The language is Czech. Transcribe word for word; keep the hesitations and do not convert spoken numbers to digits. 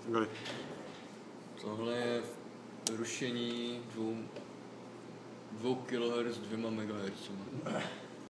Gali. Tohle je rušení dvou, dvou kilohertzů dvěma megahertzů.